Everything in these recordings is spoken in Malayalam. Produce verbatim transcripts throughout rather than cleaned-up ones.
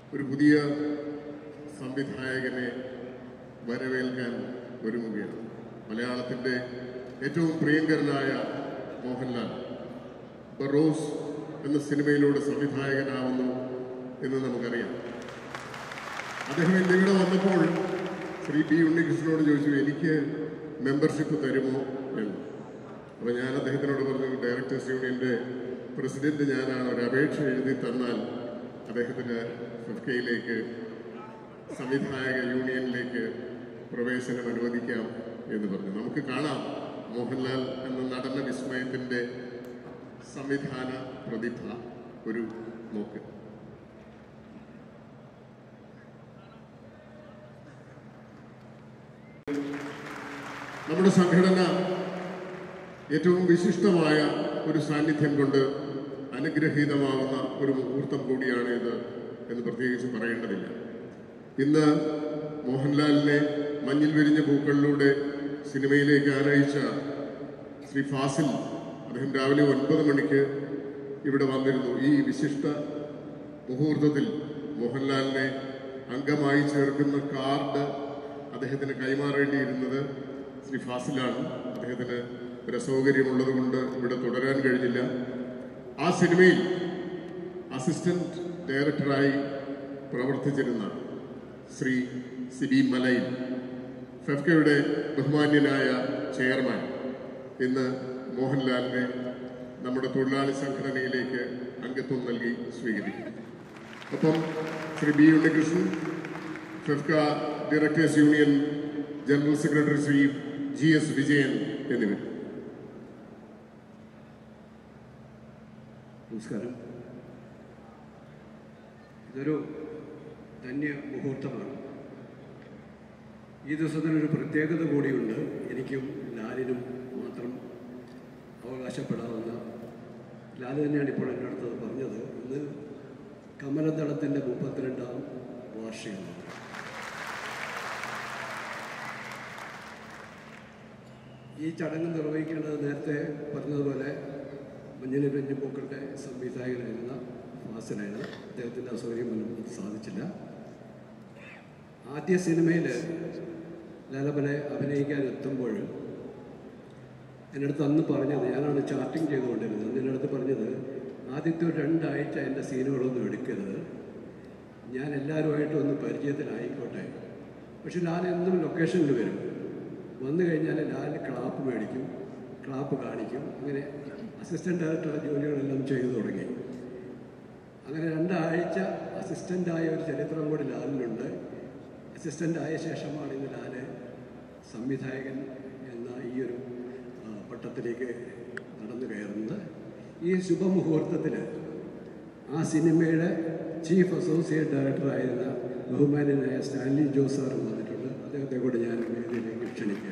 ഒരു പുതിയ സംവിധായകനെ വരവേൽക്കാൻ ഒരുങ്ങുകയാണ്. മലയാളത്തിൻ്റെ ഏറ്റവും പ്രിയങ്കരനായ മോഹൻലാൽ ബറോസ് എന്ന സിനിമയിലൂടെ സംവിധായകനാവുന്നു എന്ന് നമുക്കറിയാം. അദ്ദേഹം ഇന്ന് ഇവിടെ വന്നപ്പോൾ ശ്രീ പി ഉണ്ണികൃഷ്ണനോട് ചോദിച്ചു, എനിക്ക് മെമ്പർഷിപ്പ് തരുമോ എന്ന്. അപ്പോൾ ഞാൻ അദ്ദേഹത്തിനോട് പറഞ്ഞു, ഡയറക്ടേഴ്സ് യൂണിയൻ്റെ പ്രസിഡന്റ് ഞാനാണ്, ഒരു അപേക്ഷ എഴുതി തന്നാൽ അദ്ദേഹത്തിന് ഫിഫ്കയിലേക്ക് സംവിധായക യൂണിയനിലേക്ക് പ്രവേശനം അനുവദിക്കാം എന്ന് പറഞ്ഞു. നമുക്ക് കാണാം മോഹൻലാൽ എന്ന നടന വിസ്മയത്തിൻ്റെ സംവിധാന പ്രതിഭ ഒരു നോക്ക്. നമ്മുടെ സംഘടന ഏറ്റവും വിശിഷ്ടമായ ഒരു സാന്നിധ്യം കൊണ്ട് അനുഗ്രഹീതമാവുന്ന ഒരു മുഹൂർത്തം കൂടിയാണ് ഇത് എന്ന് പ്രത്യേകിച്ച് പറയേണ്ടതില്ല. ഇന്ന് മോഹൻലാലിനെ മഞ്ഞിൽ വിരിഞ്ഞ പൂക്കളിലൂടെ സിനിമയിലേക്ക് ആനയിച്ച ശ്രീ ഫാസിൽ, അദ്ദേഹം രാവിലെ ഒൻപത് മണിക്ക് ഇവിടെ വന്നിരുന്നു. ഈ വിശിഷ്ട മുഹൂർത്തത്തിൽ മോഹൻലാലിനെ അംഗമായി ചേർക്കുന്ന കാർഡ് അദ്ദേഹത്തിന് കൈമാറേണ്ടിയിരുന്നത് ശ്രീ ഫാസിലാണ്. അദ്ദേഹത്തിന് ഒരു അസൗകര്യമുള്ളത് കൊണ്ട് ഇവിടെ തുടരാൻ കഴിഞ്ഞില്ല. ആ സിനിമയിൽ അസിസ്റ്റന്റ് ഡയറക്ടറായി പ്രവർത്തിച്ചിരുന്ന ശ്രീ സിബി മലയിൽ, ഫെഫ്കയുടെ ബഹുമാന്യനായ ചെയർമാൻ, ഇന്ന് മോഹൻലാലിനെ നമ്മുടെ തൊഴിലാളി സംഘടനയിലേക്ക് അംഗത്വം നൽകി സ്വീകരിക്കും. ഒപ്പം Shri B Unnikrishnan, FEFKA directors union general secretary Shri G S Vijayan എന്നിവർ. നമസ്കാരം. ഇതൊരു ധന്യ മുഹൂർത്തമാണ്. ഈ ദിവസത്തിനൊരു പ്രത്യേകത കൂടിയുണ്ട്. എനിക്കും ലാലിനും മാത്രം അവകാശപ്പെടാവുന്ന, ലാല് തന്നെയാണ് ഇപ്പോൾ എൻ്റെ അടുത്തത് പറഞ്ഞത്, ഇന്ന് കമലദളത്തിൻ്റെ മുപ്പത്തിരണ്ടാം വാർഷികമാണ്. ഈ ചടങ്ങ് നിർവഹിക്കേണ്ടത് നേരത്തെ പറഞ്ഞതുപോലെ മഞ്ഞിൽ വിരിഞ്ഞ പൂക്കളുടെ സംവിധായകനായിരുന്ന ഫാസിലാണ്. അദ്ദേഹത്തിൻ്റെ അസൗകര്യം മൂലം സാധിച്ചില്ല. ആദ്യ സിനിമയിൽ ലാലപ്പനെ അഭിനയിക്കാൻ എത്തുമ്പോൾ എൻ്റെ അടുത്ത് അന്ന് പറഞ്ഞത്, ഞാനാണ് ചാർട്ടിങ് ചെയ്തുകൊണ്ടിരുന്നത്, അന്ന് എൻ്റെ അടുത്ത് പറഞ്ഞത്, ആദ്യത്തെ ഒരു രണ്ടാഴ്ച എൻ്റെ സീനുകളൊന്നും എടുക്കരുത്, ഞാൻ എല്ലാവരുമായിട്ടും ഒന്ന് പരിചയത്തിലായിക്കോട്ടെ. പക്ഷെ ലാൽ എന്നും ലൊക്കേഷനിൽ വരും, വന്നു കഴിഞ്ഞാൽ ലാൽ ക്ലാപ്പ് മേടിക്കും, ക്ലാപ്പ് കാണിക്കും. അങ്ങനെ അസിസ്റ്റൻ്റ് ഡയറക്ടറുടെ ജോലികളെല്ലാം ചെയ്തു തുടങ്ങി. അങ്ങനെ രണ്ടാഴ്ച അസിസ്റ്റൻ്റായ ഒരു ചരിത്രം കൂടി ലാലിനുണ്ട്. അസിസ്റ്റൻ്റ് ആയ ശേഷമാണ് ഇന്ന് ലാല് സംവിധായകൻ എന്ന ഈ ഒരു പട്ടത്തിലേക്ക് നടന്നു കയറുന്നത്. ഈ ശുഭമുഹൂർത്തത്തിൽ ആ സിനിമയുടെ ചീഫ് അസോസിയേറ്റ് ഡയറക്ടറായിരുന്ന ബഹുമാന്യനായ സ്റ്റാൻലി ജോസ് സാറും വന്നിട്ടുണ്ട്. അദ്ദേഹത്തെ കൂടെ ഞാൻ വേദിയിലേക്ക് ക്ഷണിക്കുകയാണ്.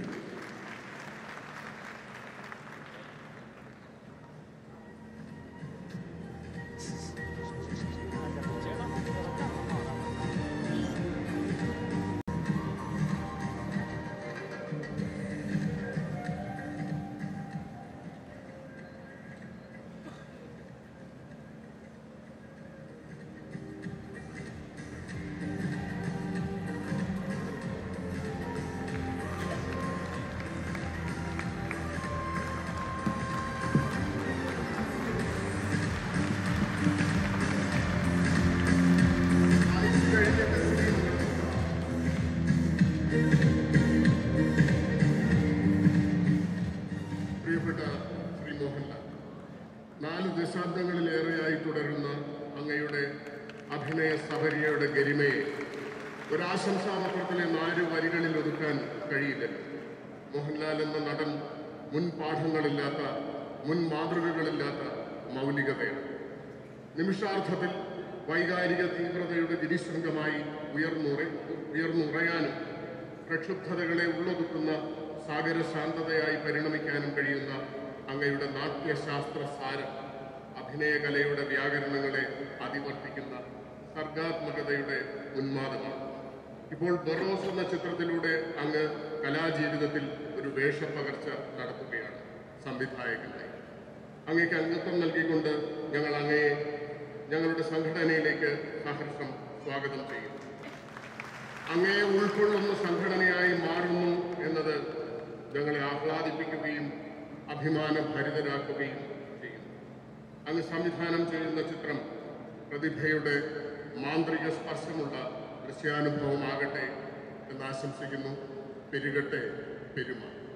നാല് ദശാബ്ദങ്ങളിലേറെയായി തുടരുന്ന അങ്ങയുടെ അഭിനയ സഫരിയയുടെ ഗരിമയെ ഒരാശംസാപത്രത്തിലെ നാല് വരികളിൽ ഒതുക്കാൻ കഴിയില്ലല്ലോ. മോഹൻലാൽ എന്ന നടൻ മുൻ പാഠങ്ങളില്ലാത്ത, മുൻ മാതൃകകളില്ലാത്ത മൗലികതയാണ്. നിമിഷാർത്ഥത്തിൽ വൈകാരിക തീവ്രതയുടെ ഗിരിശൃംഗമായി ഉയർന്നുറ ഉയർന്നുറയാനും പ്രക്ഷുബ്ധതകളെ ഉള്ളൊതുക്കുന്ന സാഗരശാന്തതയായി പരിണമിക്കാനും കഴിയുന്ന അങ്ങയുടെ നാട്യശാസ്ത്ര സാരം അഭിനയകലയുടെ വ്യാകരണങ്ങളെ അതിവർത്തിക്കുന്ന സർഗാത്മകതയുടെ ഉന്മാദമാണ്. ഇപ്പോൾ ബറോസ് എന്ന ചിത്രത്തിലൂടെ അങ്ങ് കലാജീവിതത്തിൽ ഒരു വേഷപ്പകർച്ച നടത്തുകയാണ് സംവിധായകനായി. അങ്ങേക്ക് അംഗത്വം നൽകിക്കൊണ്ട് ഞങ്ങൾ അങ്ങയെ ഞങ്ങളുടെ സംഘടനയിലേക്ക് സഹർഷം സ്വാഗതം ചെയ്യുന്നു. അങ്ങയെ ഉൾക്കൊള്ളുന്ന സംഘടനയായി മാറുന്നു എന്നത് ഞങ്ങളെ ആഹ്ലാദിപ്പിക്കുകയും അഭിമാനഭരിതരാക്കുകയും ചെയ്യുന്നു. അങ്ങ് സംവിധാനം ചെയ്യുന്ന ചിത്രം പ്രതിഭയുടെ മാന്ത്രിക സ്പർശമുള്ള ദൃശ്യാനുഭവമാകട്ടെ എന്ന് ആശംസിക്കുന്നു. പെരുകട്ടെ പെരുമ.